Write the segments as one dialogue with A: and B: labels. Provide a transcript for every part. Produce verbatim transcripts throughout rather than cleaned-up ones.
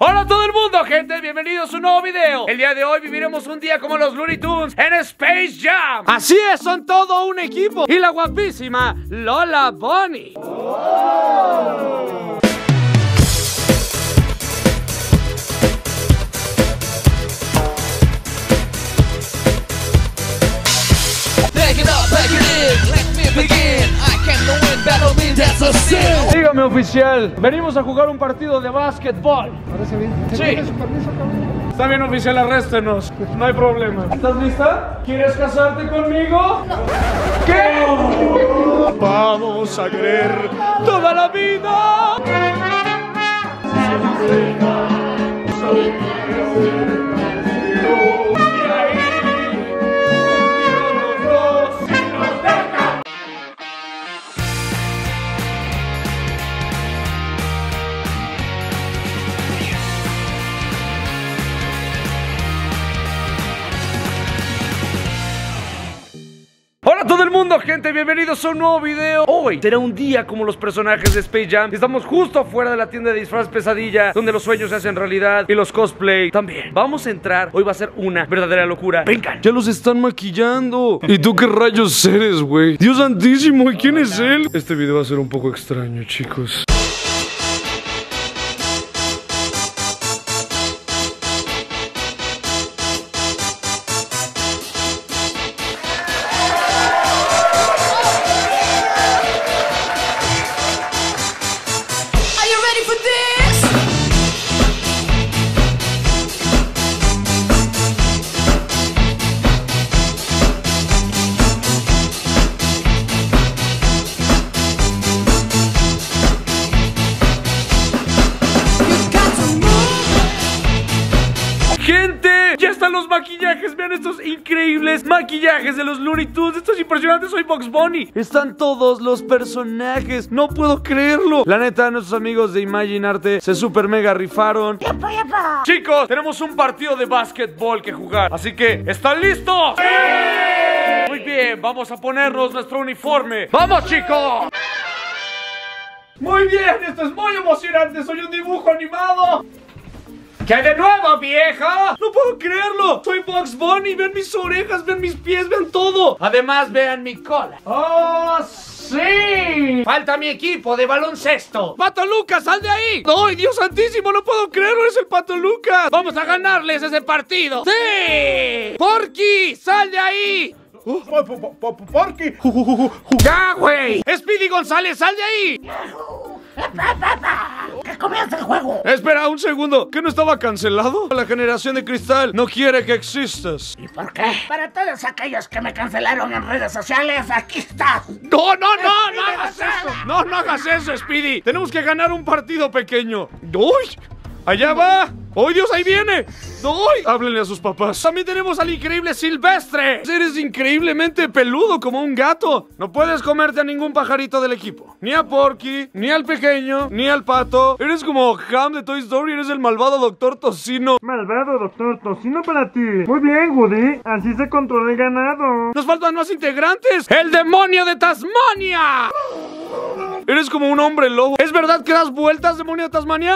A: Hola a todo el mundo, gente, bienvenidos a un nuevo video. El día de hoy viviremos un día como los Looney Tunes en Space Jam. Así es, son todo un equipo. Y la guapísima Lola Bunny. Oh. Dígame, oficial, venimos a jugar un partido de básquetbol.
B: Parece bien.
A: Sí.
B: ¿Tiene su permiso, cabrón?
A: Está bien, oficial, arréstenos. No hay problema. ¿Estás lista? ¿Quieres casarte conmigo? No. ¿Qué? Vamos a querer toda la vida. Hola a todo el mundo, gente, bienvenidos a un nuevo video. Hoy será un día como los personajes de Space Jam. Estamos justo afuera de la tienda de disfraz Pesadilla, donde los sueños se hacen realidad y los cosplay también. Vamos a entrar, hoy va a ser una verdadera locura. Vengan, ya los están maquillando. ¿Y tú qué rayos eres, güey? Dios santísimo, ¿y quién es él? Este video va a ser un poco extraño, chicos. ¡Gente! ¡Ya están los maquillajes! ¡Vean estos increíbles maquillajes de los Looney Tunes! ¡Esto es impresionante! ¡Soy Bugs Bunny! ¡Están todos los personajes! ¡No puedo creerlo! La neta, nuestros amigos de Imaginarte se super mega rifaron. ¡Yepa, yepa! Chicos, tenemos un partido de básquetbol que jugar. Así que, ¿están listos? ¡Sí! Muy bien, vamos a ponernos nuestro uniforme. ¡Vamos, chicos! Muy bien, esto es muy emocionante. Soy un dibujo animado. ¿Qué hay de nuevo, vieja? ¡No puedo creerlo! ¡Soy Bugs Bunny! ¡Vean mis orejas! ¡Vean mis pies! ¡Vean todo! Además, vean mi cola. ¡Oh, sí! Falta mi equipo de baloncesto. ¡Pato Lucas, sal de ahí! ¡Ay, Dios santísimo! ¡No puedo creerlo! ¡Es el Pato Lucas! ¡Vamos a ganarles ese partido! ¡Sí! ¡Porky, sal de ahí!
B: Uh, Porky.
A: ¡Ya, güey! ¡Speedy González, sal de ahí!
C: ¡Que comience el juego!
A: Espera un segundo, ¿qué no estaba cancelado? La generación de cristal no quiere que existas.
C: ¿Y por qué? Para todos aquellos que me cancelaron en redes sociales, aquí estás.
A: No, no, no, no hagas eso. No, no hagas eso, Speedy. Tenemos que ganar un partido pequeño. ¡Uy! ¡Allá va! ¡Oh, Dios, ahí viene! ¡Uy! Háblenle a sus papás. También tenemos al increíble Silvestre. Eres increíblemente peludo como un gato. No puedes comerte a ningún pajarito del equipo. Ni a Porky, ni al pequeño, ni al pato. Eres como Ham de Toy Story. Eres el malvado doctor Tocino.
B: Malvado doctor Tocino para ti. Muy bien, Woody. Así se controla el ganado.
A: Nos faltan más integrantes. ¡El demonio de Tasmania! Eres como un hombre lobo. ¿Es verdad que das vueltas, demonio de Tasmania?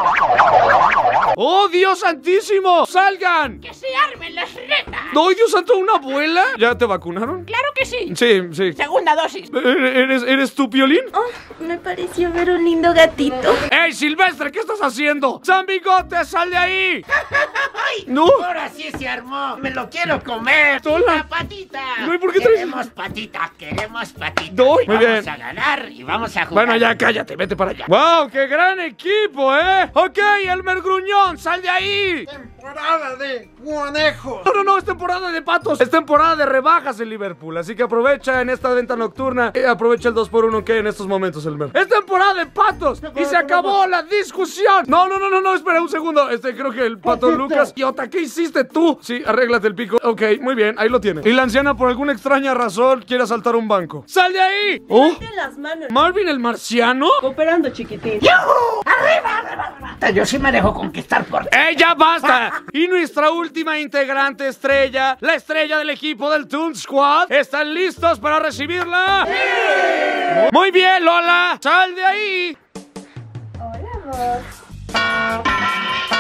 A: ¡Oh, Dios santísimo! ¡Salgan!
C: ¡Que se armen las retas!
A: ¡Oh, Dios santo! ¿Una abuela? ¿Ya te vacunaron?
C: ¡Claro que sí!
A: Sí, sí.
C: Segunda dosis.
A: ¿Eres, eres tú, Piolín?
D: Oh, me pareció ver un lindo gatito.
A: ¡Ey, Silvestre! ¿Qué estás haciendo? ¡San Bigote, sal de ahí! ¡No!
C: Ahora sí se armó. ¡Me lo quiero comer!
A: ¡Sola!
C: ¡Una patita!
A: No, ¿y por qué traes?
C: Queremos patita, queremos patita.
A: Doy. Muy bien.
C: Vamos a ganar y vamos a jugar.
A: Bueno, ya cállate, vete para allá. ¡Wow! ¡Qué gran equipo, eh! ¡Ok, Elmer Gruñón, sal de ahí!
B: Temporada de conejos.
A: No, no, no, es temporada de patos. Es temporada de rebajas en Liverpool. Así que aprovecha en esta venta nocturna. Y aprovecha el dos por uno que en estos momentos, Elmer. Es temporada de patos. Y se acabó la discusión. No, no, no, no, no, espera un segundo. Este, creo que el pato Lucas. Idiota, ¿qué hiciste tú? Sí, arréglate el pico. Ok, muy bien, ahí lo tiene. Y la anciana, por alguna extraña razón, quiere asaltar un banco. ¡Sal de ahí! ¡Oh!
D: Las manos.
A: ¿Marvin el marciano?
D: Cooperando, chiquitín.
C: ¡Yuhu! ¡Arriba, arriba, arriba! Yo sí me dejo conquistar por ti.
A: ¡Eh, ya basta! Y nuestra última integrante estrella, la estrella del equipo del Toon Squad, ¿están listos para recibirla? ¡Sí! Muy bien, Lola, sal de ahí.
D: Hola, vos.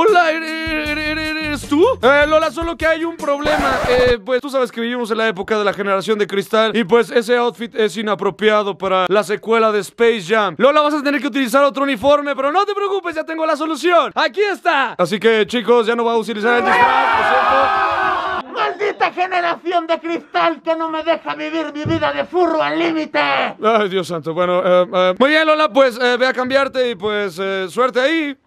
A: Lola, ¿eres tú? Eh, Lola, solo que hay un problema. Eh, pues tú sabes que vivimos en la época de la generación de cristal y pues ese outfit es inapropiado para la secuela de Space Jam. Lola, vas a tener que utilizar otro uniforme, pero no te preocupes, ya tengo la solución. ¡Aquí está! Así que, chicos, ya no voy a utilizar el disfraz, lo siento.
C: ¡Maldita generación de cristal que no me deja vivir mi vida de furro al límite!
A: Ay, Dios santo. Bueno, eh, eh, muy bien, Lola, pues eh, ve a cambiarte y pues eh, suerte ahí.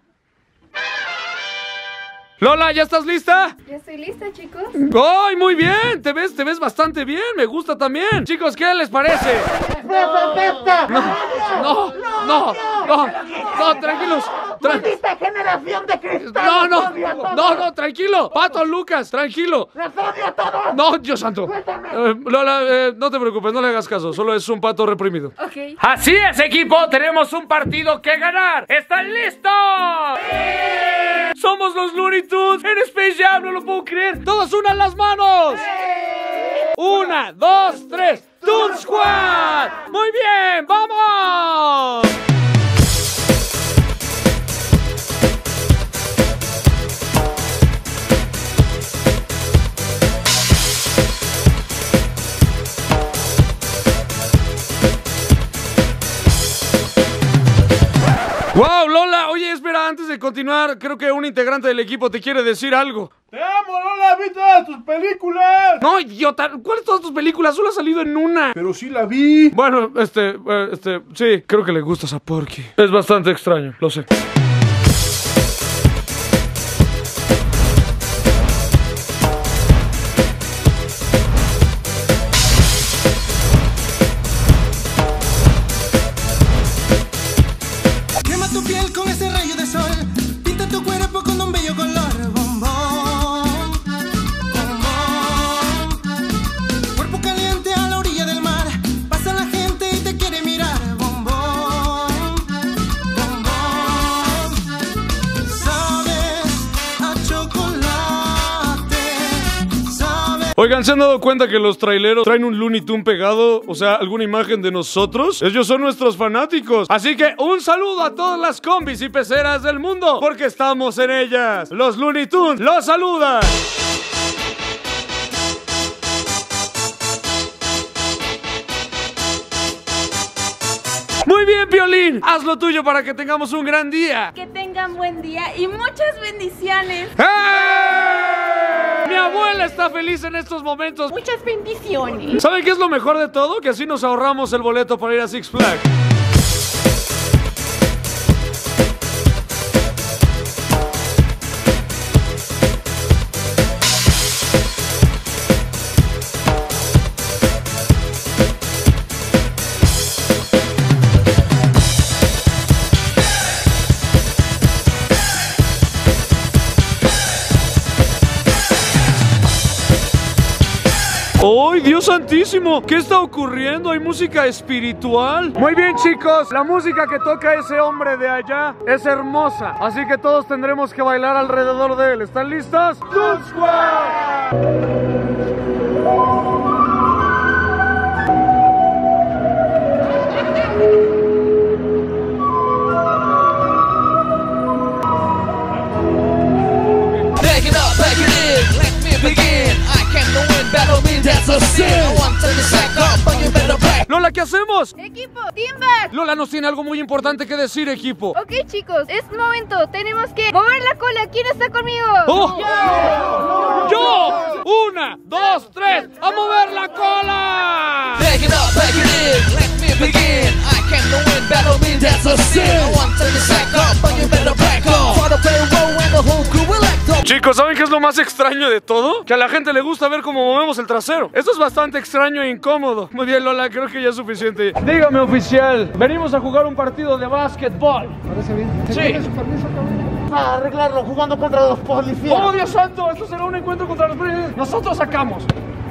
A: Lola, ¿ya estás lista?
E: Ya estoy lista, chicos.
A: ¡Ay, muy bien! Te ves, te ves bastante bien, me gusta también. Chicos, ¿qué les parece?
C: ¡No,
A: No, no, no, no, no, tranquilos. Tra
C: ¡Maldita generación de cristal!
A: no, no,
C: ¡Los odio a todos!
A: no, no, tranquilo. Pato, Lucas, tranquilo.
C: ¡Los odio a todos!
A: No, Dios santo. Eh, Lola, eh, no te preocupes, no le hagas caso. Solo es un pato reprimido.
E: Ok.
A: Así es, equipo. Tenemos un partido que ganar. ¿Están listos? ¡Sí! Somos los Looney Tunes en Space Jam. No lo puedo creer. Todos unan las manos. ¡Sí! Una, dos, tres. Toon Squad. Muy bien, vamos. ¡Wow, Lola! Oye, espera, antes de continuar, creo que un integrante del equipo te quiere decir algo.
B: ¡Te amo, Lola! ¡Vi todas tus películas!
A: No, idiota, ¿cuáles todas tus películas? Solo ha salido en una.
B: Pero sí la vi.
A: Bueno, este, eh, este, sí, creo que le gustas a Porky. Es bastante extraño, lo sé. Oigan, ¿se han dado cuenta que los traileros traen un Looney Tunes pegado? O sea, alguna imagen de nosotros. Ellos son nuestros fanáticos. Así que un saludo a todas las combis y peceras del mundo, porque estamos en ellas. Los Looney Tunes los saludan. Muy bien, Piolín. Haz lo tuyo para que tengamos un gran día.
D: Que tengan buen día y muchas bendiciones.
A: ¡Eh! Mi abuela está feliz en estos momentos.
D: Muchas bendiciones.
A: ¿Saben qué es lo mejor de todo? Que así nos ahorramos el boleto para ir a Six Flags. ¡Ay, Dios santísimo! ¿Qué está ocurriendo? ¿Hay música espiritual? Muy bien, chicos. La música que toca ese hombre de allá es hermosa. Así que todos tendremos que bailar alrededor de él. ¿Están listos? ¡Toon Squad! Lola, ¿qué hacemos?
E: Equipo, team back.
A: Lola nos tiene algo muy importante que decir, equipo.
E: Ok, chicos, es momento. Tenemos que mover la cola. ¿Quién está conmigo?
A: ¡Oh! ¡Yo! ¡Yo! Una, dos, tres. ¡A mover la cola!
F: Back it up, back it in, let me begin. I came to win, battle me, that's a sin. I want to the sack up, but you better back off. For the play roll and the whole crew will act up.
A: Chicos, ¿saben qué es lo más extraño de todo? Que a la gente le gusta ver cómo movemos el trasero. Esto es bastante extraño e incómodo. Muy bien, Lola, creo que ya es suficiente. Dígame, oficial, venimos a jugar un partido de básquetbol.
B: Parece bien.
A: Sí.
B: ¿Tiene su permiso, cabrón?
C: A arreglarlo jugando contra los policías.
A: ¡Oh, Dios santo! Esto será un encuentro contra los policías. Nosotros sacamos.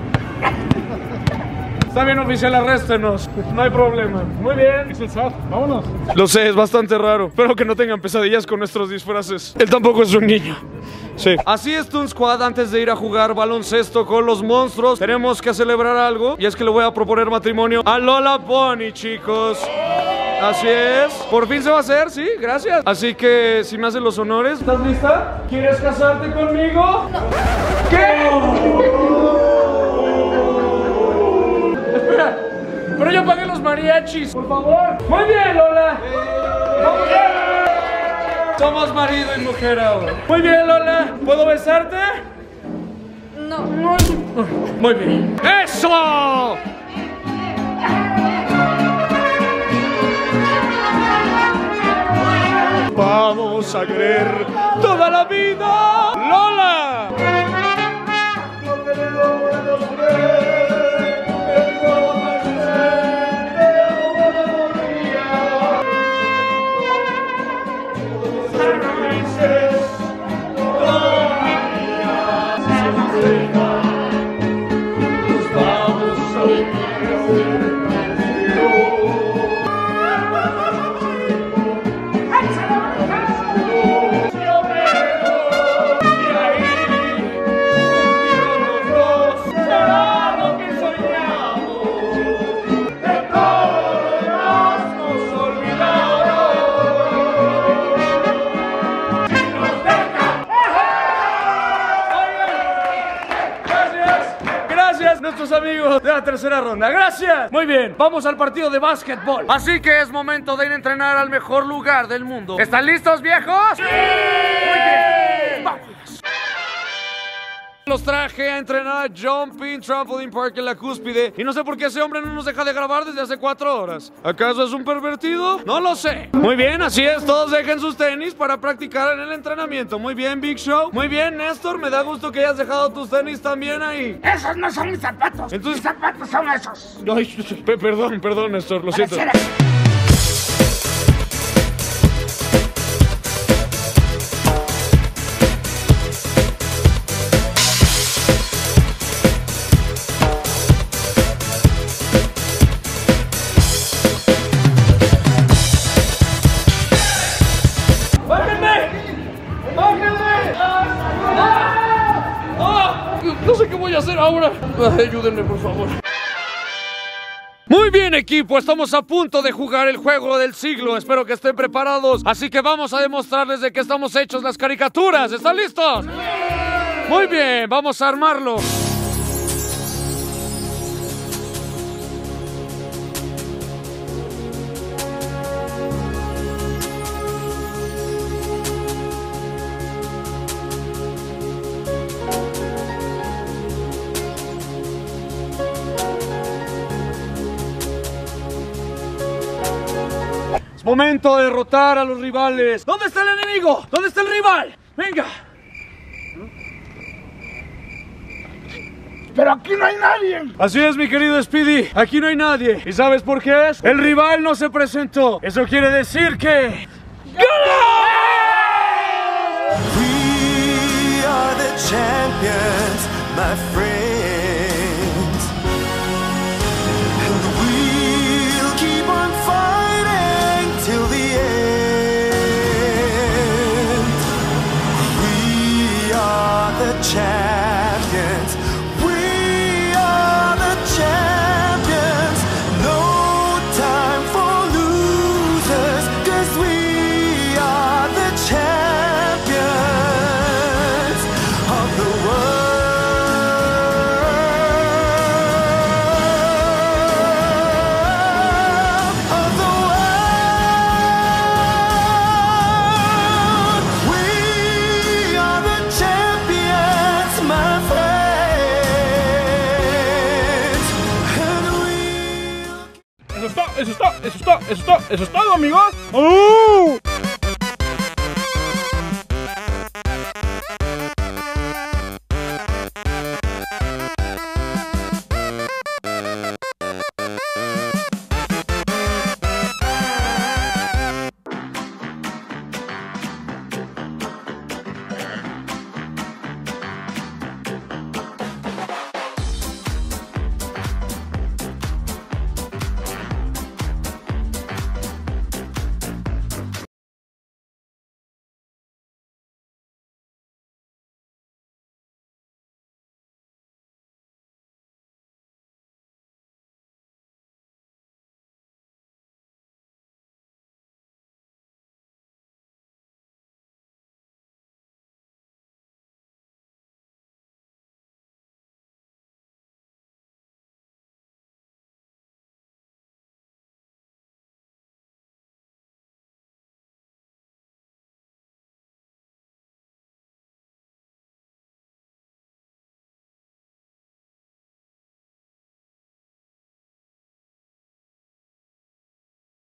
A: Está bien, oficial, arréstenos. No hay problema. Muy bien.
B: Es el S A T. Vámonos.
A: Lo sé, es bastante raro. Espero que no tengan pesadillas con nuestros disfraces. Él tampoco es un niño. Sí. Así es, Toon Squad. Antes de ir a jugar baloncesto con los monstruos, tenemos que celebrar algo. Y es que le voy a proponer matrimonio a Lola Bunny, chicos. Así es. Por fin se va a hacer, sí, gracias. Así que si me hacen los honores. ¿Estás lista? ¿Quieres casarte conmigo?
D: No.
A: ¿Qué? Espera, pero yo pagué los mariachis, por favor. Muy bien, Lola. Muy bien. Somos marido y mujer ahora. Muy bien, Lola. ¿Puedo besarte?
D: No.
A: Muy bien. ¡Eso! Vamos a querer toda la vida, Lola. Nuestros amigos de la tercera ronda, gracias. Muy bien, vamos al partido de básquetbol. Así que es momento de ir a entrenar al mejor lugar del mundo. ¿Están listos, viejos? ¡Sí! Muy bien, vamos. Los traje a entrenar Jumping Trampoline Park en la Cúspide. Y no sé por qué ese hombre no nos deja de grabar desde hace cuatro horas. ¿Acaso es un pervertido? No lo sé. Muy bien, así es, todos dejen sus tenis para practicar en el entrenamiento. Muy bien, Big Show. Muy bien, Néstor, me da gusto que hayas dejado tus tenis también ahí.
C: Esos no son mis zapatos.
A: Entonces...
C: Mis zapatos son esos.
A: Ay, pe- perdón, perdón, Néstor, lo siento.
C: Pareciera.
A: No sé qué voy a hacer ahora. Ay, ayúdenme, por favor. Muy bien, equipo, estamos a punto de jugar el juego del siglo. Espero que estén preparados. Así que vamos a demostrarles de qué estamos hechos las caricaturas. ¿Están listos? Muy bien, vamos a armarlo. Es momento de derrotar a los rivales. ¿Dónde está el enemigo? ¿Dónde está el rival? Venga.
C: Pero aquí no hay nadie.
A: Así es, mi querido Speedy. Aquí no hay nadie. ¿Y sabes por qué es? El rival no se presentó. Eso quiere decir que... ¡Gana!
G: We are the champions, my friends. And we'll keep on fighting till the end. We are the champions. We are the champions. No time for losers, 'cause we are the champions of the world, of the world. We are the champions, my friends. And we...
B: Eso está, eso está, eso está, eso está, eso es todo, amigos. ¡Oh!